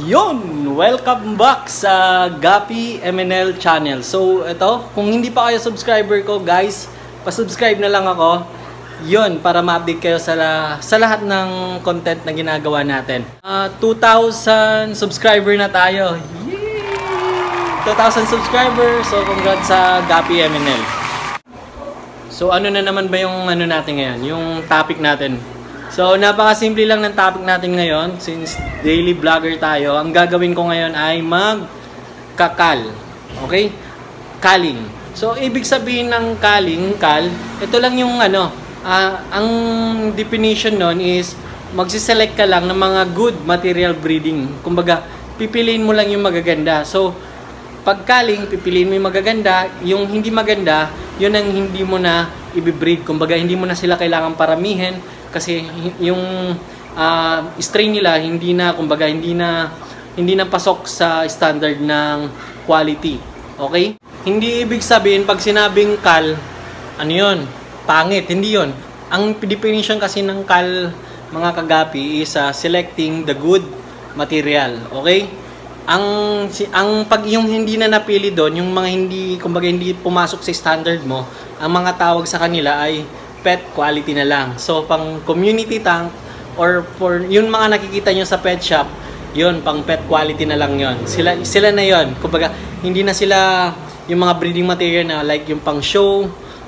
Yun! Welcome back sa GuppyMNL channel. So, ito, kung hindi pa kayo subscriber ko, guys, pa-subscribe na lang ako. Yun, para ma-update kayo sa lahat ng content na ginagawa natin. 2,000 subscriber na tayo. Yay! 2,000 subscriber. So, congrats sa GuppyMNL. So, ano na naman ba yung ano natin ngayon? Yung topic natin. So, napakasimple lang ng topic natin ngayon since daily vlogger tayo. Ang gagawin ko ngayon ay magkakal. Okay? Culling. So, ibig sabihin ng culling, ito lang yung ano, ang definition nun is magsiselect ka lang ng mga good material breeding. Kumbaga, pipiliin mo lang yung magaganda. So, pag culling, pipiliin mo yung magaganda. Yung hindi maganda, yun ang hindi mo na i-breed. Kumbaga, hindi mo na sila kailangan paramihin. Kasi yung strain nila hindi na pasok sa standard ng quality. Okay? Hindi ibig sabihin pag sinabing cal, ano yun? Pangit. Hindi yun. Ang definition kasi ng cal, mga kagapi, is selecting the good material. Okay? Ang pag yung hindi na napili doon, yung mga hindi pumasok sa standard mo, ang mga tawag sa kanila ay pet quality na lang. So, pang community tank or for yun mga nakikita nyo sa pet shop, yun, pang pet quality na lang yun. Sila na yun. Kumbaga, hindi na sila yung mga breeding material na like yung pang show,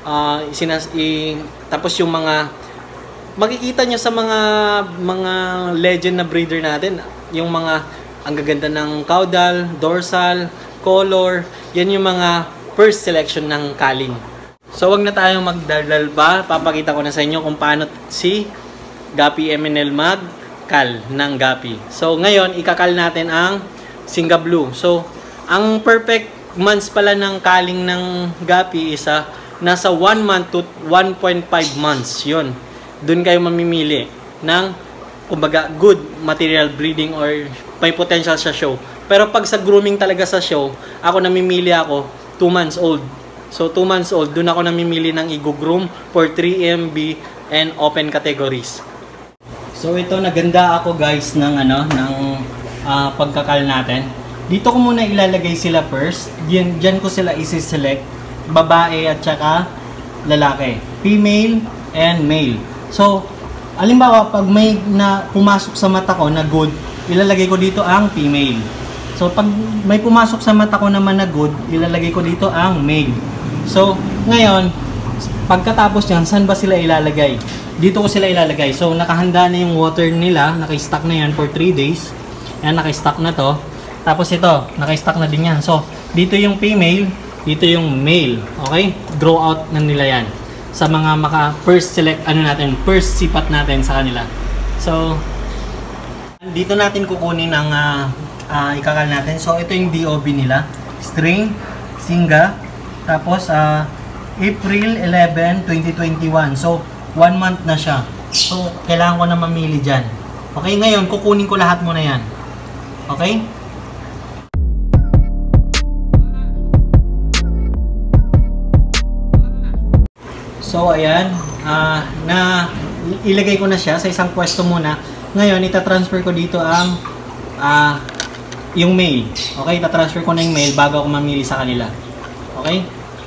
tapos yung mga makikita nyo sa mga legend na breeder natin, yung mga ang gaganda ng caudal, dorsal, color, yan yung mga first selection ng culling. So, wag na tayong magdaldal pa. Papakita ko na sa inyo kung paano si GuppyMNL mag-cal ng Guppy. So, ngayon, ikakal natin ang Singa Blue. So, ang perfect months pala ng culling ng Guppy is nasa 1 month to 1.5 months. Yun. Doon kayo mamimili ng, kumbaga, good material breeding or may potential sa show. Pero pag sa grooming talaga sa show, ako namimili ako 2 months old. So, 2 months old, doon ako namimili ng i-groom for 3MB and open categories. So, ito, naganda ako guys ng pagkakal natin. Dito ko muna ilalagay sila first. Diyan ko sila isi-select. Babae at saka lalaki. Female and male. So, alimbawa, pag may na pumasok sa mata ko na good, ilalagay ko dito ang female. So, pag may pumasok sa mata ko naman na good, ilalagay ko dito ang male. So, ngayon, pagkatapos nyan, saan ba sila ilalagay? Dito ko sila ilalagay. So, nakahanda na yung water nila. Naka-stock na yan for 3 days. Ayan, naka-stock na to. Tapos ito, naka-stock na din yan. So, dito yung female, dito yung male. Okay? Grow out na nila yan. Sa mga first select, first sipat natin sa kanila. So, dito natin kukunin ang ikakal natin. So, ito yung DOB nila. String, Singa, tapos, April 11, 2021. So, 1 month na siya. So, kailangan ko na mamili dyan. Okay, ngayon, kukunin ko lahat muna yan. Okay? So, ayan. Ilagay ko na siya sa isang pwesto muna. Ngayon, itatransfer ko dito ang yung male. Okay, itatransfer ko na yung male bago ako mamili sa kanila. Okay?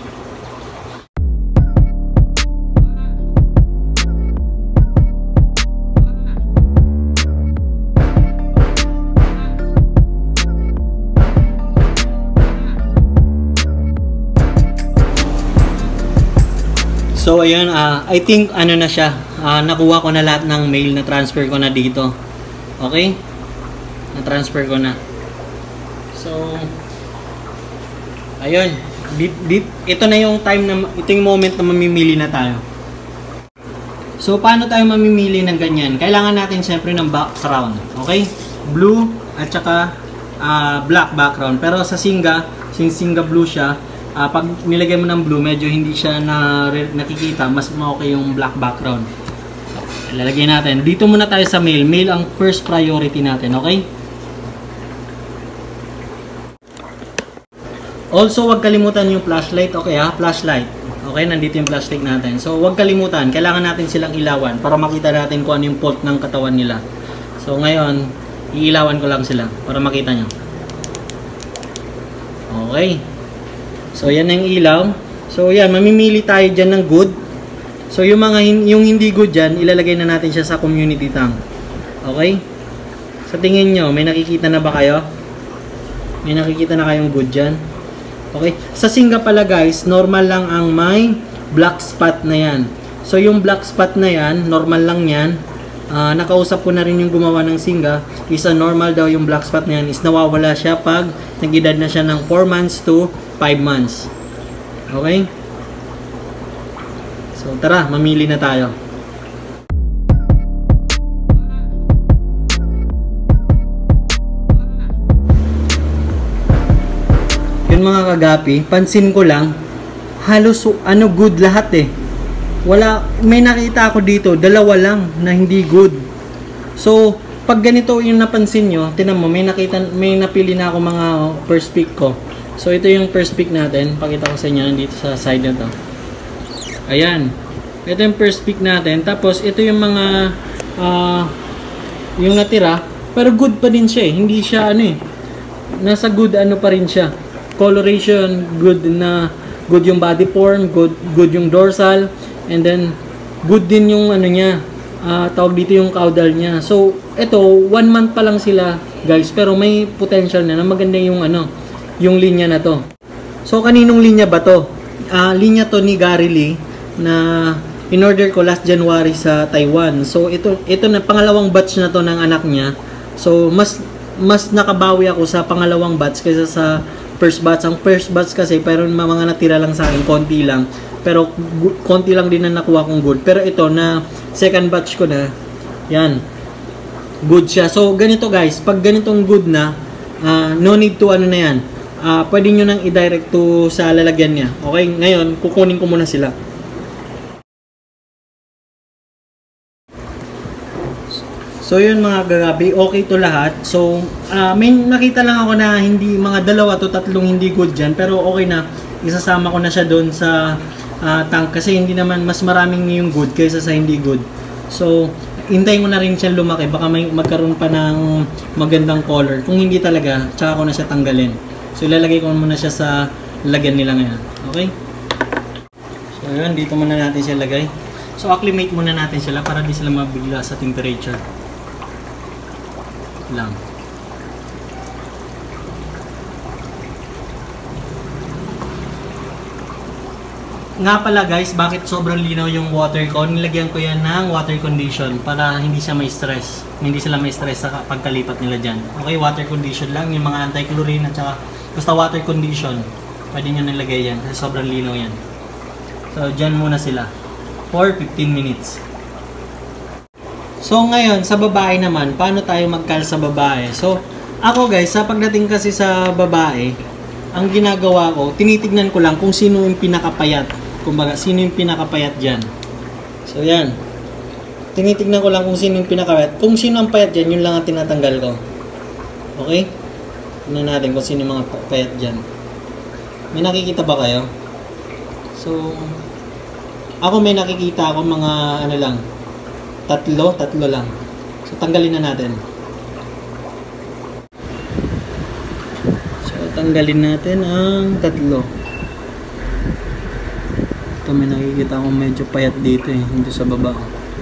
So, ayun, I think na siya. Nakuha ko na lahat ng mail na transfer ko na dito. Okay? Na-transfer ko na. So, ayun. Ito na yung time na, ito yung moment na mamimili na tayo. So, paano tayo mamimili ng ganyan? Kailangan natin siyempre ng background. Okay? Blue at saka black background. Pero sa Singa, since Singa blue siya, pag nilagay mo ng blue, medyo hindi siya nakikita. Mas okay yung black background. So, ilalagay natin. Dito muna tayo sa male. Male ang first priority natin. Okay? Also, huwag kalimutan yung flashlight. Okay ha? Flashlight. Okay, nandito yung flashlight natin. So, huwag kalimutan. Kailangan natin silang ilawan para makita natin kung ano yung fault ng katawan nila. So, ngayon, Iilawan ko lang sila para makita nyo. Okay. So, yan ang ilaw. So, yan. Mamimili tayo dyan ng good. So, yung hindi good dyan, ilalagay na natin siya sa community tank. Okay? Sa tingin nyo, may nakikita na ba kayo? May nakikita na kayong good dyan? Okay? Sa singa pala guys, normal lang ang may black spot na yan. So, yung black spot na yan, normal lang yan. Nakausap ko na rin yung gumawa ng singa. Isa normal daw yung black spot na yan. Is nawawala siya pag nag-edad na siya ng 4 months to 5 months. Okay? So, tara, mamili na tayo. Yun mga kagapi, pansin ko lang, halos good lahat eh. May nakita ako dito, dalawa lang na hindi good. So, pag ganito yung napansin nyo, tinan mo, may napili na ako mga first pick ko. So, ito yung first pick natin. Pakita ko sa inyo, dito sa side na to. Ayan. Ito yung first pick natin. Tapos, ito yung mga, yung natira. Pero good pa din siya eh. Hindi siya nasa good pa rin siya. Coloration, good yung body form, good yung dorsal. And then, good din yung niya, tawag dito yung caudal niya. So, ito, 1 month pa lang sila, guys. Pero may potential na maganda yung yung linya na to. So, kaninong linya ba to? Linya to ni Gary Lee na in-order ko last January sa Taiwan. So, ito na, pangalawang batch na to ng anak niya. So, mas nakabawi ako sa pangalawang batch kaysa sa first batch. Ang first batch kasi, pero mga natira lang sa akin, konti lang. Pero konti lang din na nakuha kong good. Pero ito na second batch ko na, yan, good siya. So, ganito guys, pag ganitong good na, no need to na yan. Pwede nyo nang i-direct to sa lalagyan niya. Okay, ngayon, kukunin ko muna sila. So, yun mga gagabi, okay to lahat. So, may nakita lang ako na hindi, mga 2 to 3 hindi good dyan. Pero okay na, isasama ko na siya doon sa tank kasi hindi naman mas maraming yung good kaysa sa hindi good. So, hintayin ko na rin siya lumaki. Baka magkaroon pa ng magandang color. Kung hindi talaga, tsaka ko na siya tanggalin. So, ilalagay ko muna siya sa lagyan nila ngayon. Okay? So, yun. Dito muna natin siya lagay. So, acclimate muna natin sila para di sila mabigla sa temperature. Lang. Nga pala guys, bakit sobrang linaw yung water ko? Nilagyan ko yan ng water condition para hindi siya may stress. Hindi sila may stress sa pagkalipat nila dyan. Okay, water condition lang. Yung mga anti-chlorine at saka basta water condition. Pwede nyo nilagay yan kasi sobrang linaw yan. So, dyan muna sila for 15 minutes. So, ngayon, sa babae naman, paano tayo magkal sa babae? So, ako guys, sa pagdating kasi sa babae, ang ginagawa ko, tinitignan ko lang kung sino yung pinakapayat. Kumbaga, sino yung pinakapayat dyan. So, yan. Tinitignan ko lang kung sino yung pinakapayat. Kung sino ang payat dyan, yun lang ang tinatanggal ko. Okay? Tignan natin kung sino yung mga payat dyan. May nakikita ba kayo? So, ako may nakikita ako mga lang. Tatlo lang. So, tanggalin na natin. Tanggalin natin ang 3. Ito may nakikita akong medyo payat dito eh, dito sa baba.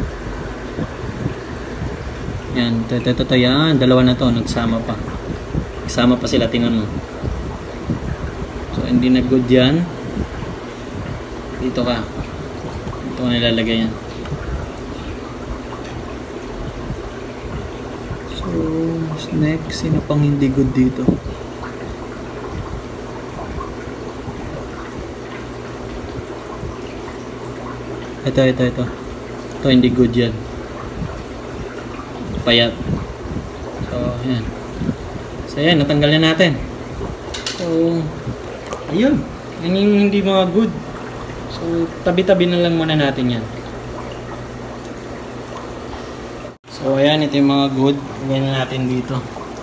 Yan, ito yan, 2 na to, nagsama pa. Nagsama pa sila, tingnan mo. So, hindi na good yan. Dito ka. Ito ko nilalagay yan. So, next, sino pang hindi good dito? Ito. Ito hindi good yan. Payat. So, ayan. So, ayan. Natanggal na natin. So, ayun. Yan yung hindi mga good. So, tabi-tabi na lang muna natin yan. So, ayan. Ito yung mga good. Lagyan na natin dito.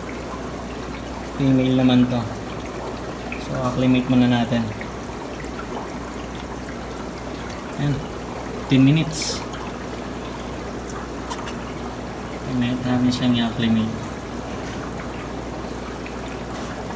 Female naman to. So, acclimate muna natin. Ayan. 10 minutes. 10 minutes namin siyang i-acclimate.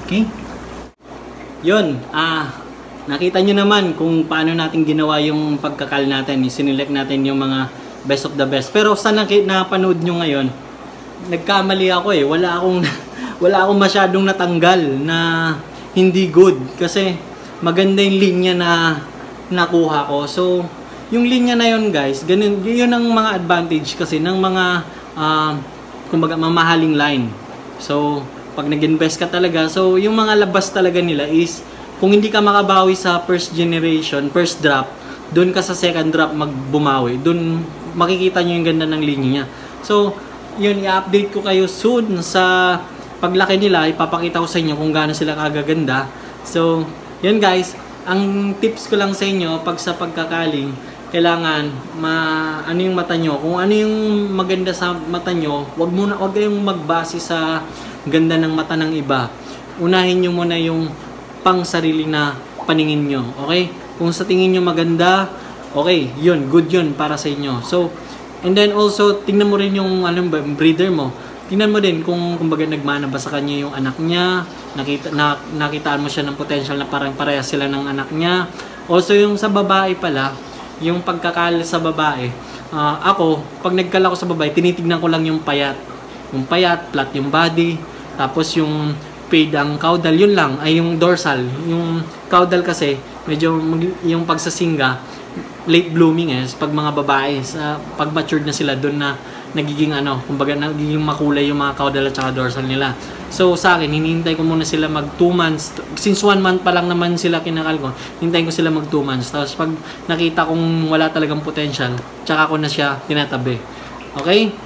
Okay? Yun, nakita nyo naman kung paano natin ginawa yung pagkakal natin. Sinelect natin yung mga best of the best. Pero sa napanood nyo ngayon, nagkamali ako eh. Wala akong masyadong natanggal na hindi good. Kasi maganda yung linya na nakuha ko. So, yung linya na yun guys, ganun, yun ang mga advantage kasi ng mga kumbaga mamahaling line. So, pag nag-invest ka talaga, so yung mga labas talaga nila is kung hindi ka makabawi sa first generation, first drop, doon ka sa second drop magbumawi. Doon makikita nyo yung ganda ng linya niya. So, yun, i-update ko kayo soon sa paglaki nila. Ipapakita ko sa inyo kung gaano sila kagaganda. So, yun guys, ang tips ko lang sa inyo pag sa pagkakaling, kailangan ano yung mata nyo. Kung ano yung maganda sa mata nyo, wag kayong magbase sa ganda ng mata ng iba. Unahin nyo muna yung pang sarili na paningin nyo. Okay? Kung sa tingin nyo maganda, okay, yun, good yun para sa inyo. So, and then also, tingnan mo rin yung breeder mo. Tingnan mo din kung kumbaga nagmana ba sa kanya yung anak niya, nakitaan mo siya ng potential na parang parehas sila ng anak niya. Also, yung sa babae pala, yung pagkakal sa babae, ako, pag nagkala ko sa babae, tinitignan ko lang yung payat. Yung payat, flat yung body, tapos yung fade ang caudal, yun lang, ay yung dorsal. Yung caudal kasi, medyo yung pagsasinga, late blooming pag mga babae, pag matured na sila, doon na nagiging kumbaga nagiging makulay yung mga caudal at saka dorsal nila. So sa akin, hinihintay ko muna sila mag 2 months. Since 1 month pa lang naman sila kinakal ko, hintayin ko sila mag 2 months. Tapos pag nakita kong wala talagang potential, tsaka ko na siya tinatabi. Okay?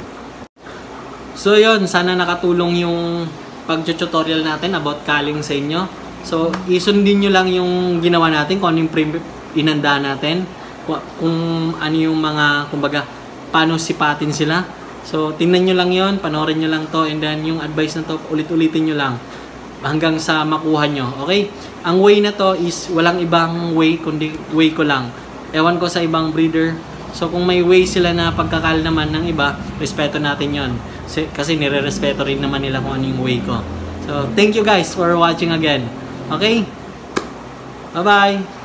So yun, sana nakatulong yung pag-tutorial natin about culling sa inyo. So isundin nyo lang yung ginawa natin, kung ano yung inanda natin, kung ano yung mga, kumbaga, paano sipatin sila. So tingnan nyo lang yon, panoorin nyo lang to, and then yung advice na to, ulit-ulitin nyo lang hanggang sa makuha nyo. Okay? Ang way na to is walang ibang way, kundi way ko lang. Ewan ko sa ibang breeder. So kung may way sila na pagkakal naman ng iba, respeto natin yon. Kasi nire-respeto rin naman nila kung ano yung way ko. So thank you guys for watching again. Okay? Bye-bye!